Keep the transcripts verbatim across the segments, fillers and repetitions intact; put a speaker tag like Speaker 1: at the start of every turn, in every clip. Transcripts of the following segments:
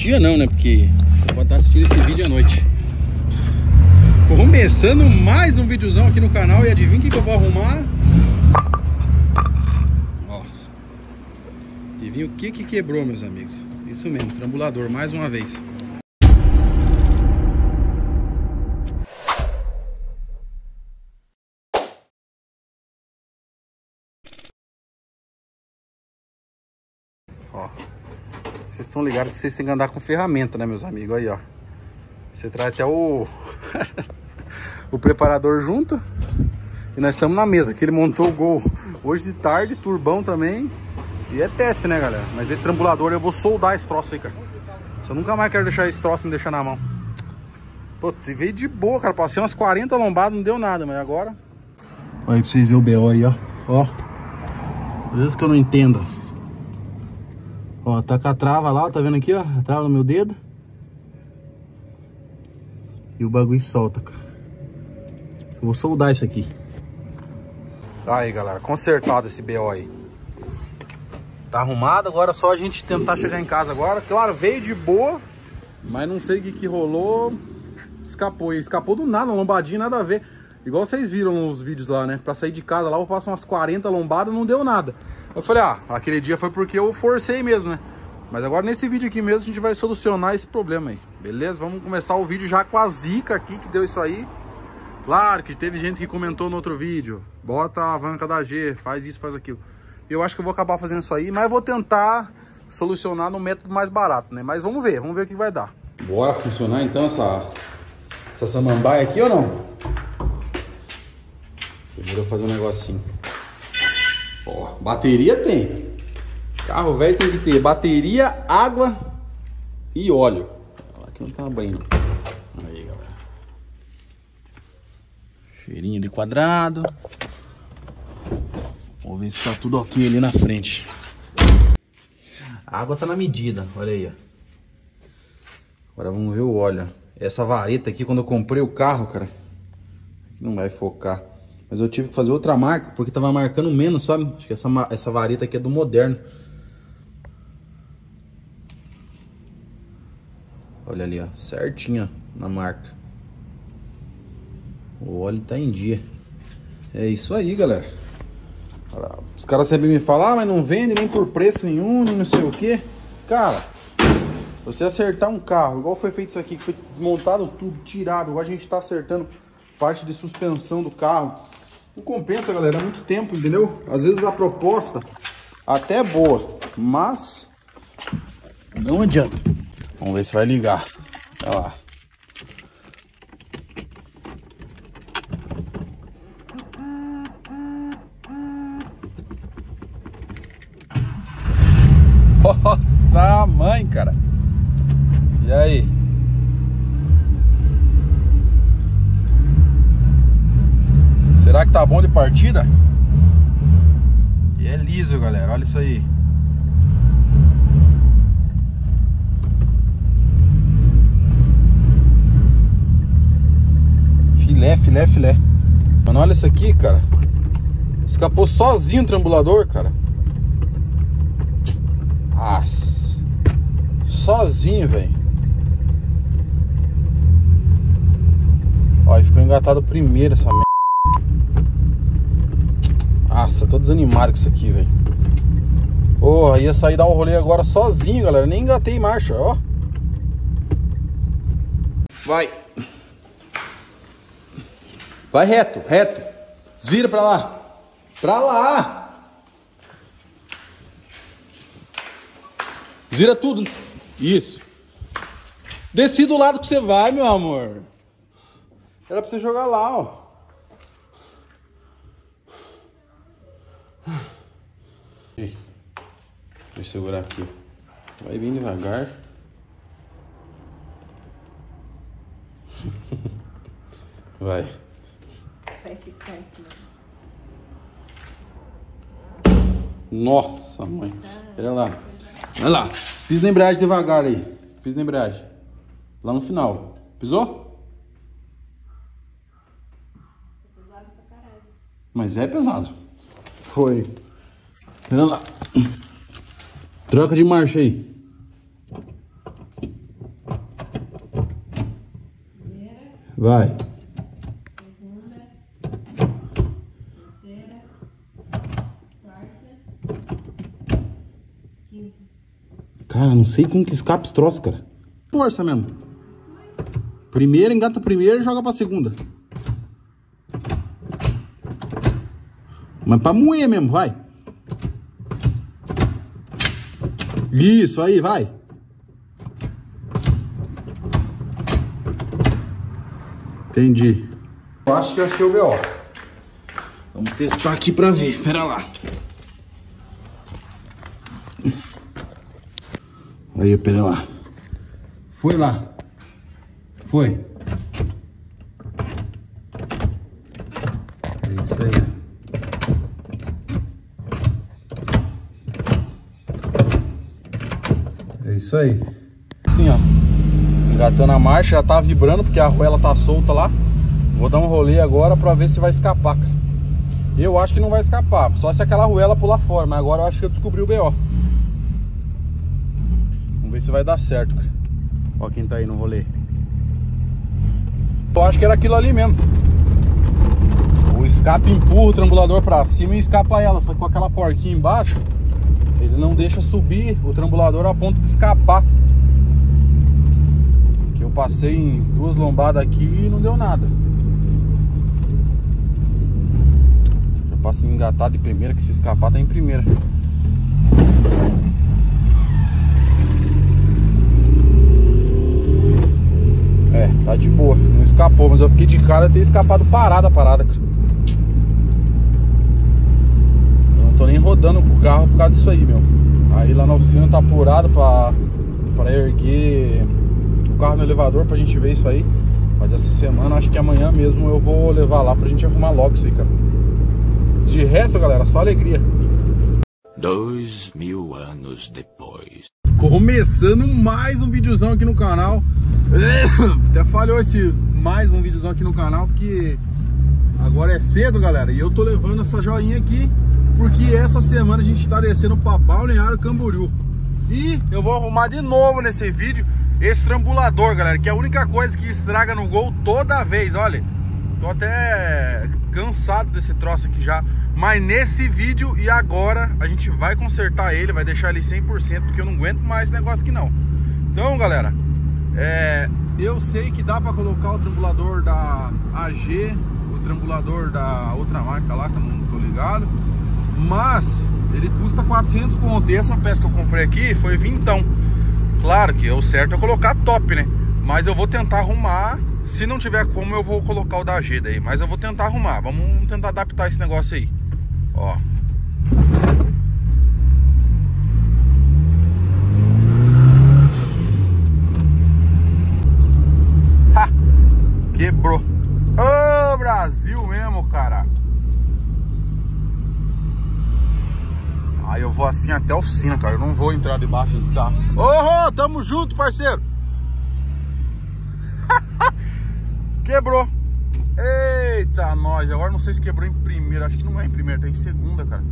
Speaker 1: Dia não, né? Porque você pode estar assistindo esse vídeo à noite. Começando mais um videozão aqui no canal. E adivinha o que, que eu vou arrumar? Ó, adivinha o que que quebrou, meus amigos? Isso mesmo, trambulador, mais uma vez. Ó, vocês estão ligados que vocês têm que andar com ferramenta, né, meus amigos? Aí, ó, você traz até o o preparador junto. E nós estamos na mesa, que ele montou o Gol hoje de tarde, turbão também. E é teste, né, galera? Mas esse trambulador eu vou soldar esse troço aí, cara. Eu nunca mais quero deixar esse troço me deixar na mão. Pô, você veio de boa, cara. Passei umas quarenta lombadas, não deu nada, mas agora... Olha aí pra vocês verem o B O aí, ó. Ó, às vezes que eu não entendo. Ó, tá com a trava lá, tá vendo aqui, ó? A trava no meu dedo. E o bagulho solta, cara. Eu vou soldar isso aqui. Aí, galera, consertado esse B O aí. Tá arrumado, agora é só a gente tentar chegar em casa agora. Claro, veio de boa, mas não sei o que que rolou. Escapou, e escapou do nada, lombadinha, nada a ver. Igual vocês viram nos vídeos lá, né? Pra sair de casa lá, eu passo umas quarenta lombadas, não deu nada. Eu falei, ah, aquele dia foi porque eu forcei mesmo, né? Mas agora nesse vídeo aqui mesmo a gente vai solucionar esse problema aí. Beleza? Vamos começar o vídeo já com a zica aqui que deu isso aí. Claro que teve gente que comentou no outro vídeo. Bota a alavanca da G, faz isso, faz aquilo. Eu acho que eu vou acabar fazendo isso aí, mas eu vou tentar solucionar no método mais barato, né? Mas vamos ver, vamos ver o que vai dar. Bora funcionar então essa, essa samambaia aqui ou não? Primeiro eu vou fazer um negocinho. Ó, bateria tem. Carro velho tem que ter bateria, água e óleo. Aqui não tá abrindo. Aí, galera. Cheirinho de quadrado. Vamos ver se tá tudo ok ali na frente. A água tá na medida, olha aí, ó. Agora vamos ver o óleo. Essa vareta aqui, quando eu comprei o carro, cara, não vai focar. Mas eu tive que fazer outra marca, porque tava marcando menos, sabe? Acho que essa, essa vareta aqui é do Moderno. Olha ali, ó, certinho na marca. O óleo tá em dia. É isso aí, galera. Os caras sempre me falam, ah, mas não vende nem por preço nenhum, nem não sei o que. Cara, você acertar um carro, igual foi feito isso aqui, que foi desmontado tudo, tirado, igual a gente tá acertando parte de suspensão do carro. Não compensa, galera, é muito tempo, entendeu? Às vezes a proposta até é boa, mas não adianta. Vamos ver se vai ligar. Olha lá. Nossa, mãe, cara. E aí? Será que tá bom de partida? E é liso, galera. Olha isso aí. Filé, filé, filé. Mano, olha isso aqui, cara. Escapou sozinho o trambulador, cara. Nossa. Sozinho, velho. Ó, ficou engatado primeiro essa merda. Nossa, tô desanimado com isso aqui, velho. Porra, ia sair dar um rolê agora sozinho, galera. Nem engatei marcha, ó. Vai. Vai reto, reto. Desvira pra lá. Pra lá. Vira tudo. Isso. Desci do lado que você vai, meu amor. Era pra você jogar lá, ó. Deixa eu segurar aqui. Vai bem devagar. Vai. Vai ficar aqui. Nossa, mãe. Olha lá. Olha lá. Pisa na embreagem devagar aí. Pisa na embreagem. Lá no final. Pisou? É pesado pra caralho. Mas é pesado. Foi. Olha lá. Troca de marcha aí. Vai. Cara, não sei como que escapa esse troço, cara. Força mesmo. Primeiro, engata primeiro e joga pra segunda. Mas pra moer mesmo, vai. Isso, aí, vai. Entendi. Eu acho que eu achei o B O. Vamos testar aqui pra ver. Pera lá. Aí, pera lá. Foi lá. Foi. É isso aí. É isso aí. Assim, ó. Engatando a marcha, já tá vibrando porque a arruela tá solta lá. Vou dar um rolê agora pra ver se vai escapar, cara. Eu acho que não vai escapar, só se aquela arruela pular fora. Mas agora eu acho que eu descobri o B O. Vamos ver se vai dar certo, cara. Ó quem tá aí no rolê. Eu acho que era aquilo ali mesmo. O escape empurra o trambulador pra cima e escapa ela. Só que com aquela porquinha embaixo, ele não deixa subir o trambulador a ponto de escapar. Que eu passei em duas lombadas aqui e não deu nada. Já passo engatado de primeira, que se escapar tá em primeira. É, tá de boa, não escapou, mas eu fiquei de cara de ter escapado parada a parada. Eu não tô nem rodando com o carro por causa disso aí, meu. Aí lá na oficina tá apurado pra, pra erguer o carro no elevador pra gente ver isso aí. Mas essa semana, acho que amanhã mesmo eu vou levar lá pra gente arrumar logo isso aí, cara. De resto, galera, só alegria.
Speaker 2: Dois mil anos depois.
Speaker 1: Começando mais um videozão aqui no canal. Até falhou esse mais um videozão aqui no canal, porque agora é cedo, galera. E eu tô levando essa joinha aqui porque essa semana a gente tá descendo pra Balneário Camboriú. E eu vou arrumar de novo nesse vídeo esse trambulador, galera, que é a única coisa que estraga no Gol toda vez. Olha, tô até cansado desse troço aqui já. Mas nesse vídeo e agora a gente vai consertar ele, vai deixar ele cem por cento, porque eu não aguento mais esse negócio aqui não. Então, galera, é, eu sei que dá pra colocar o trambulador da A G, o trambulador da outra marca lá, que eu não tô ligado, mas ele custa quatrocentos conto. E essa peça que eu comprei aqui foi vintão. Claro que é o certo é colocar top, né? Mas eu vou tentar arrumar. Se não tiver como, eu vou colocar o da A G daí. Mas eu vou tentar arrumar. Vamos tentar adaptar esse negócio aí. Ó. Ha! Quebrou. Ô, Brasil mesmo, cara. Aí eu vou assim até a oficina, cara. Eu não vou entrar debaixo desse carro. Ô, oh, tamo junto, parceiro. Quebrou. Eita, nós. Agora não sei se quebrou em primeira. Acho que não é em primeira, tá em segunda, cara.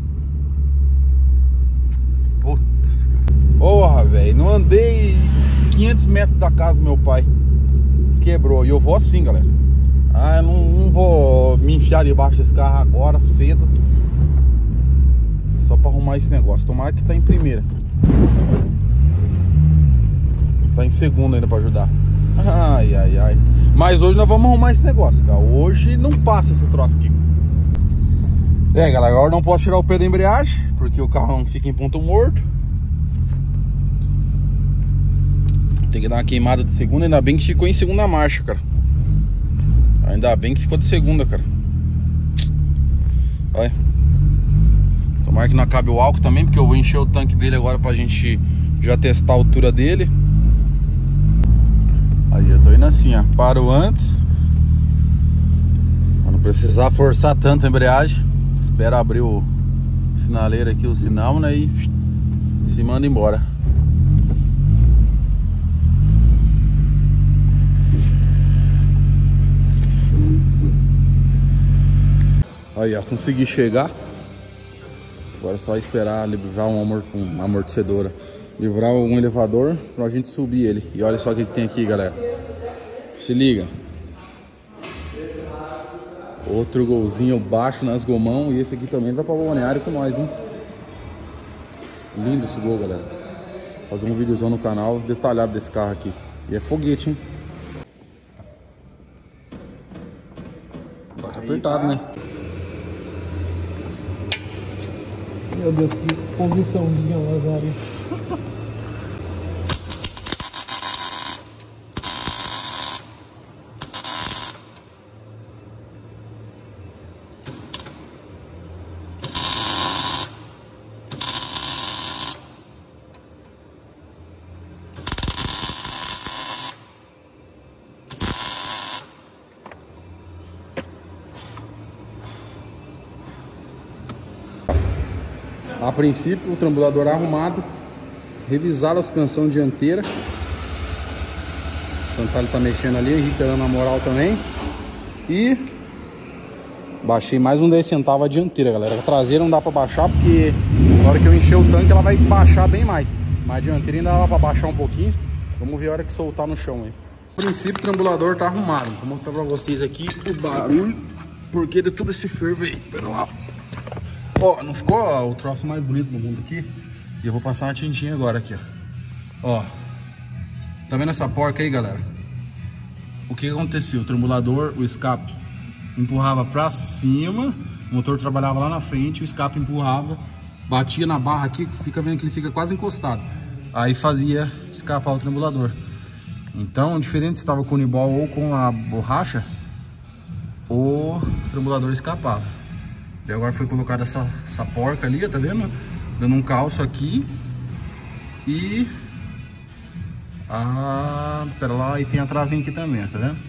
Speaker 1: Putz. Porra, velho. Não andei quinhentos metros da casa do meu pai. Quebrou. E eu vou assim, galera. Ah, eu não, não vou me enfiar debaixo desse carro agora, cedo. Só pra arrumar esse negócio. Tomara que tá em primeira. Tá em segunda ainda pra ajudar. Ai, ai, ai. Mas hoje nós vamos arrumar esse negócio, cara. Hoje não passa esse troço aqui. É, galera, agora não posso tirar o pé da embreagem, porque o carro não fica em ponto morto. Tem que dar uma queimada de segunda. Ainda bem que ficou em segunda marcha, cara. Ainda bem que ficou de segunda, cara. Olha. Tomara que não acabe o álcool também, porque eu vou encher o tanque dele agora pra gente já testar a altura dele. Aí eu tô indo assim, ó. Paro antes, pra não precisar forçar tanto a embreagem. Espera abrir o sinaleiro aqui, o sinal, né? E se manda embora. Aí, ó, consegui chegar. Agora é só esperar livrar um amor, uma amortecedora, livrar um elevador pra gente subir ele. E olha só o que, que tem aqui, galera. Se liga. Outro golzinho baixo nas gomão. E esse aqui também vai pra balneário com nós, hein? Lindo esse gol, galera. Vou fazer um videozão no canal detalhado desse carro aqui. E é foguete, hein? Tá apertado, né?
Speaker 3: Meu Deus, que posiçãozinha Lazário.
Speaker 1: A princípio, o trambulador arrumado, revisar a suspensão dianteira. O espantalho tá mexendo ali, Henrique tá dando a moral também. E baixei mais um dez centavos a dianteira, galera. A traseira não dá pra baixar porque na hora que eu encher o tanque ela vai baixar bem mais. Mas a dianteira ainda dá pra baixar um pouquinho. Vamos ver a hora que soltar no chão aí. A princípio, o trambulador tá arrumado. Vou mostrar pra vocês aqui o barulho, porque de todo esse fervo aí. Pera lá. Ó, oh, não ficou ó, o troço mais bonito do mundo aqui? E eu vou passar uma tintinha agora aqui, ó. Ó. Tá vendo essa porca aí, galera? O que aconteceu? O trambulador, o escape empurrava pra cima, o motor trabalhava lá na frente, o escape empurrava, batia na barra aqui, fica vendo que ele fica quase encostado. Aí fazia escapar o trambulador. Então, diferente se estava com o uniball ou com a borracha, o trambulador escapava. E agora foi colocada essa, essa porca ali, tá vendo? Dando um calço aqui. E... Ah, pera lá, e tem a travinha aqui também, tá vendo?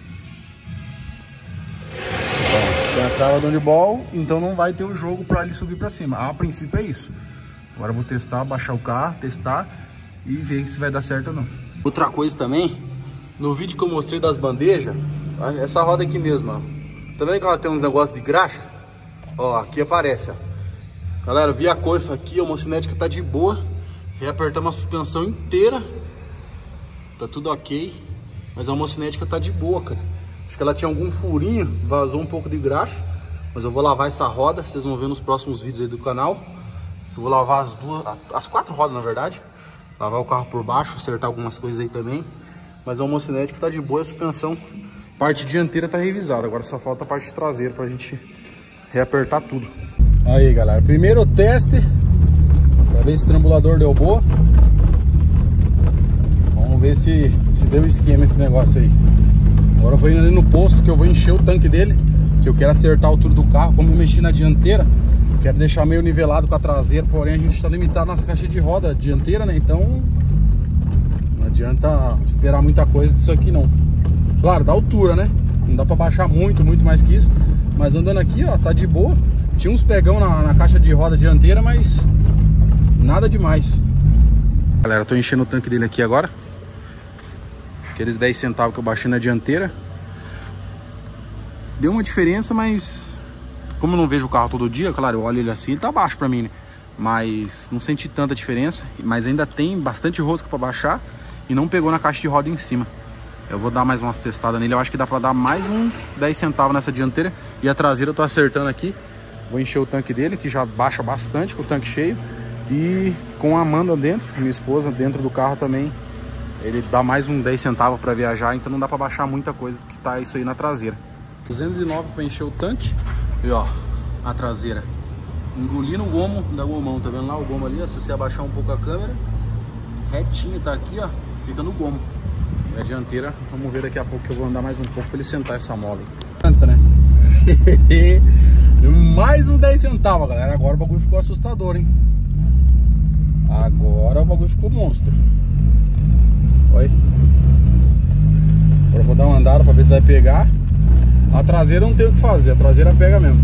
Speaker 1: Ó, tem a trava do uniball, então não vai ter o jogo pra ele subir pra cima. A princípio é isso. Agora eu vou testar, baixar o carro, testar e ver se vai dar certo ou não. Outra coisa também, no vídeo que eu mostrei das bandejas, essa roda aqui mesmo, ó. Tá vendo que ela tem uns negócios de graxa? Ó, aqui aparece, ó. Galera, vi a coifa aqui, a homocinética tá de boa. Reapertamos a suspensão inteira. Tá tudo ok. Mas a homocinética tá de boa, cara. Acho que ela tinha algum furinho, vazou um pouco de graxa. Mas eu vou lavar essa roda, vocês vão ver nos próximos vídeos aí do canal. Eu vou lavar as duas, as quatro rodas na verdade. Lavar o carro por baixo, acertar algumas coisas aí também. Mas a homocinética tá de boa, a suspensão. Parte dianteira tá revisada, agora só falta a parte traseira pra gente reapertar tudo. Aí, galera, primeiro teste pra ver se o trambulador deu boa. Vamos ver se, se deu esquema esse negócio aí. Agora eu vou indo ali no posto que eu vou encher o tanque dele, que eu quero acertar a altura do carro. Como eu mexi na dianteira, eu quero deixar meio nivelado com a traseira, porém a gente está limitado nas caixas de roda dianteira, né? Então não adianta esperar muita coisa disso aqui não. Claro, da altura, né? Não dá pra baixar muito, muito mais que isso. Mas andando aqui, ó, tá de boa. Tinha uns pegão na, na caixa de roda dianteira, mas nada demais. Galera, tô enchendo o tanque dele aqui agora. Aqueles dez centavos que eu baixei na dianteira. Deu uma diferença, mas como eu não vejo o carro todo dia, claro, eu olho ele assim, ele tá baixo pra mim, né? Mas não senti tanta diferença. Mas ainda tem bastante rosca pra baixar e não pegou na caixa de roda em cima. Eu vou dar mais umas testadas nele. Eu acho que dá pra dar mais um dez centavos nessa dianteira. E a traseira eu tô acertando aqui. Vou encher o tanque dele, que já baixa bastante com o tanque cheio. E com a Amanda dentro, minha esposa, dentro do carro também, ele dá mais um dez centavos pra viajar. Então não dá pra baixar muita coisa que tá isso aí na traseira. duzentos e nove pra encher o tanque. E ó, a traseira engolindo o gomo da gomão. Tá vendo lá o gomo ali? Ó, se você abaixar um pouco a câmera, retinho, tá aqui, ó, fica no gomo. E a dianteira, vamos ver daqui a pouco, que eu vou andar mais um pouco pra ele sentar essa mola aí. Canta, né? Mais um dez centavos, galera. Agora o bagulho ficou assustador, hein? Agora o bagulho ficou monstro. Olha. Agora eu vou dar uma andada pra ver se vai pegar. A traseira não tem o que fazer, a traseira pega mesmo.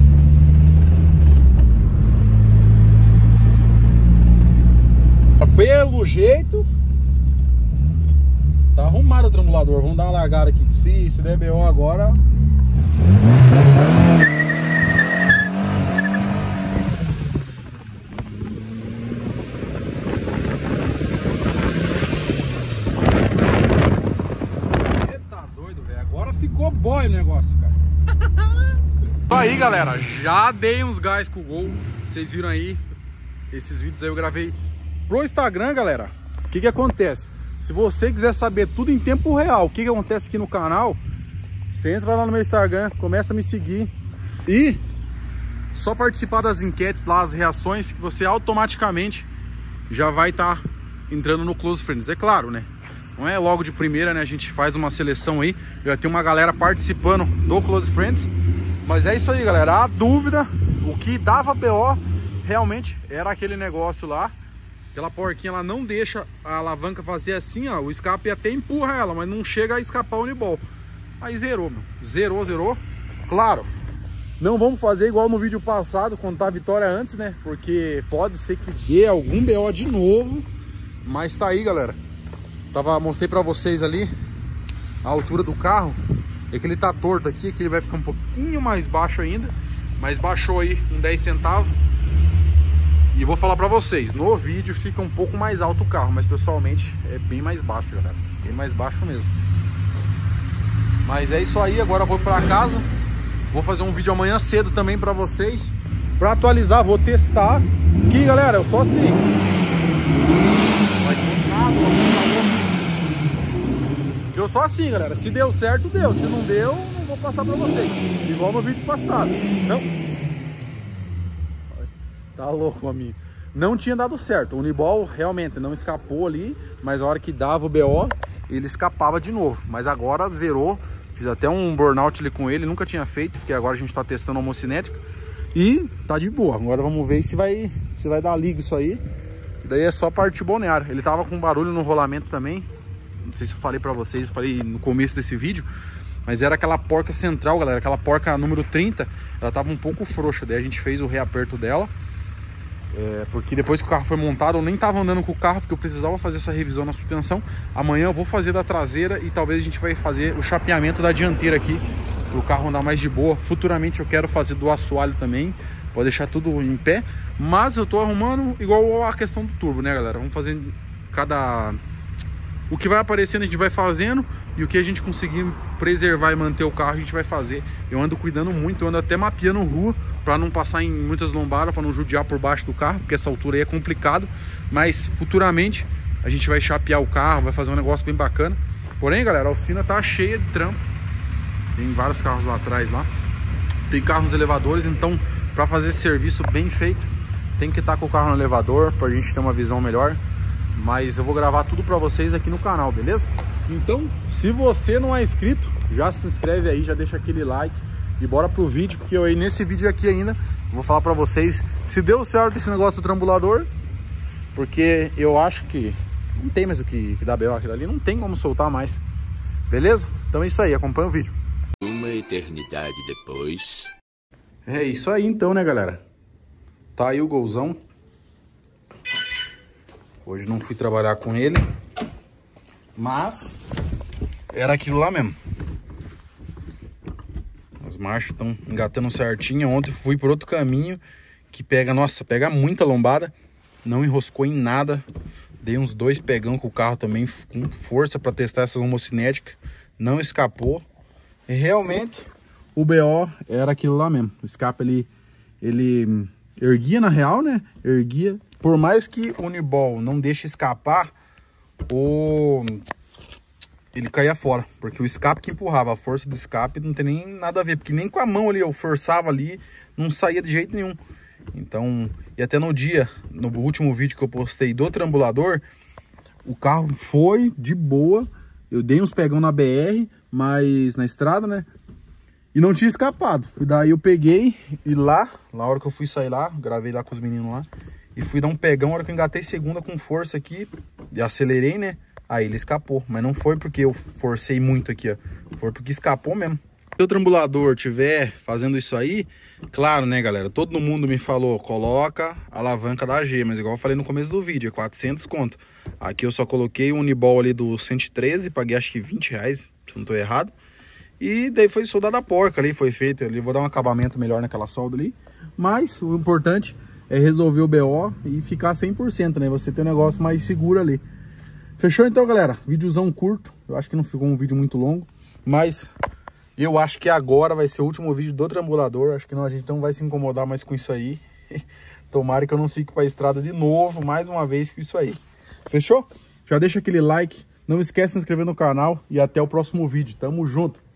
Speaker 1: Pelo jeito tá arrumado o trambulador. Vamos dar uma largada aqui. Se, se der B O agora. Eita doido, velho. Agora ficou boy o negócio, cara. Aí, galera, já dei uns gás com o Gol. Vocês viram aí, esses vídeos aí eu gravei pro Instagram, galera. O que que acontece? Se você quiser saber tudo em tempo real, o que que acontece aqui no canal, você entra lá no meu Instagram, começa a me seguir e só participar das enquetes lá, as reações, que você automaticamente já vai estar tá entrando no Close Friends. É claro, né? Não é logo de primeira, né? A gente faz uma seleção aí, já tem uma galera participando do Close Friends. Mas é isso aí, galera. A dúvida, o que dava B O realmente era aquele negócio lá. Aquela porquinha, ela não deixa a alavanca fazer assim, ó. O escape até empurra ela, mas não chega a escapar o Uniball. Aí zerou, meu. Zerou, zerou. Claro, não vamos fazer igual no vídeo passado, contar a vitória antes, né? Porque pode ser que dê algum B O de novo. Mas tá aí, galera. Tava, mostrei pra vocês ali a altura do carro. É que ele tá torto aqui, que ele vai ficar um pouquinho mais baixo ainda. Mas baixou aí um dez centavos. E vou falar pra vocês, no vídeo fica um pouco mais alto o carro, mas pessoalmente é bem mais baixo, galera. Bem mais baixo mesmo. Mas é isso aí, agora eu vou pra casa. Vou fazer um vídeo amanhã cedo também pra vocês. Pra atualizar, vou testar. Aqui, galera, eu sou assim. Vai ter nada, eu sou assim, galera. Se deu certo, deu. Se não deu, não vou passar pra vocês. Igual no vídeo passado. Não. Tá louco, amigo. Não tinha dado certo. O Uniball realmente não escapou ali, mas a hora que dava o B O, ele escapava de novo. Mas agora zerou. Fiz até um burnout ali com ele. Nunca tinha feito, porque agora a gente tá testando a homocinética. E tá de boa. Agora vamos ver se vai, se vai dar liga isso aí. Daí é só partir bonear. Ele tava com barulho no rolamento também. Não sei se eu falei pra vocês, eu falei no começo desse vídeo, mas era aquela porca central, galera, aquela porca número trinta, ela tava um pouco frouxa, daí a gente fez o reaperto dela, é, porque depois que o carro foi montado, eu nem tava andando com o carro, porque eu precisava fazer essa revisão na suspensão. Amanhã eu vou fazer da traseira e talvez a gente vai fazer o chapeamento da dianteira aqui, para o carro andar mais de boa. Futuramente eu quero fazer do assoalho também, pode deixar tudo em pé, mas eu tô arrumando igual a questão do turbo, né, galera? Vamos fazer cada... O que vai aparecendo a gente vai fazendo, e o que a gente conseguir preservar e manter o carro a gente vai fazer. Eu ando cuidando muito, eu ando até mapeando rua para não passar em muitas lombadas, para não judiar por baixo do carro, porque essa altura aí é complicado. Mas futuramente a gente vai chapear o carro, vai fazer um negócio bem bacana. Porém, galera, a oficina tá cheia de trampo. Tem vários carros lá atrás lá. Tem carros nos elevadores, então para fazer esse serviço bem feito, tem que estar com o carro no elevador para a gente ter uma visão melhor. Mas eu vou gravar tudo pra vocês aqui no canal, beleza? Então, se você não é inscrito, já se inscreve aí, já deixa aquele like e bora pro vídeo, porque eu aí nesse vídeo aqui ainda vou falar pra vocês se deu certo esse negócio do trambulador, porque eu acho que não tem mais o que, que dar B O aquilo ali, não tem como soltar mais, beleza? Então é isso aí, acompanha o vídeo.
Speaker 2: Uma eternidade depois...
Speaker 1: É isso aí então, né, galera? Tá aí o Golzão. Hoje não fui trabalhar com ele, mas era aquilo lá mesmo. As marchas estão engatando certinho. Ontem fui por outro caminho que pega, nossa, pega muita lombada. Não enroscou em nada. Dei uns dois pegão com o carro também, com força para testar essa homocinética. Não escapou. E realmente o B O era aquilo lá mesmo. O escape ele, ele erguia na real, né? Erguia. Por mais que o Uniball não deixe escapar, o... ele caía fora. Porque o escape que empurrava, a força do escape não tem nem nada a ver. Porque nem com a mão ali eu forçava ali, não saía de jeito nenhum. Então, e até no dia, no último vídeo que eu postei do trambulador, o carro foi de boa. Eu dei uns pegão na B R, mas na estrada, né? E não tinha escapado. E daí eu peguei e lá, na hora que eu fui sair lá, gravei lá com os meninos lá. E fui dar um pegão, na hora que eu engatei segunda com força aqui, e acelerei, né? Aí ele escapou, mas não foi porque eu forcei muito aqui, ó. Foi porque escapou mesmo. Se o trambulador estiver fazendo isso aí, claro, né, galera? Todo mundo me falou, coloca a alavanca da G, mas igual eu falei no começo do vídeo, é quatrocentos conto. Aqui eu só coloquei o Uniball ali do cento e treze, paguei acho que vinte reais, se não tô errado. E daí foi soldada a porca ali, foi feito ali, vou dar um acabamento melhor naquela solda ali. Mas o importante é resolver o B O e ficar cem por cento, né? Você ter um negócio mais seguro ali. Fechou então, galera? Videozão curto. Eu acho que não ficou um vídeo muito longo, mas Eu acho que agora vai ser o último vídeo do trambulador. Acho que não, a gente não vai se incomodar mais com isso aí. Tomara que eu não fique pra estrada de novo, mais uma vez com isso aí. Fechou? Já deixa aquele like. Não esquece de se inscrever no canal. E até o próximo vídeo. Tamo junto.